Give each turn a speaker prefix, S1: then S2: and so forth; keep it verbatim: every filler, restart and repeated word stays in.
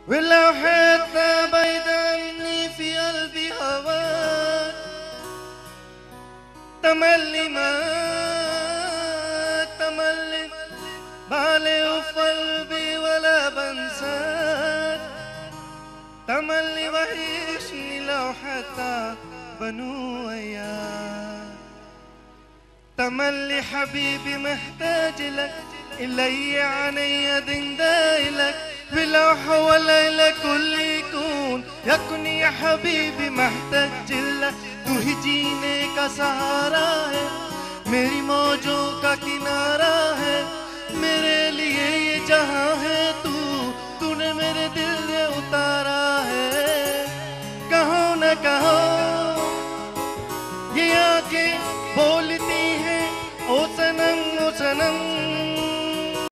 S1: ولو حتى بعيد عني في قلبي هواك تملي ما تملي بالي وفي قلبي ولا بنساك تملي وحشني لو حتى بنو وياك تملي حبيبي محتاج لك إلي عني دندايلك ولو حوالي كل يكون يكون يا حبيبي محتاج لك तू ही जीने का सहारा है मेरी मौजों का किनारा है मेरे लिए ये जहां है तू तूने मेरे दिल से उतारा है कहो न कहो ये आंखें बोलती हैं ओ सनम ओ सनम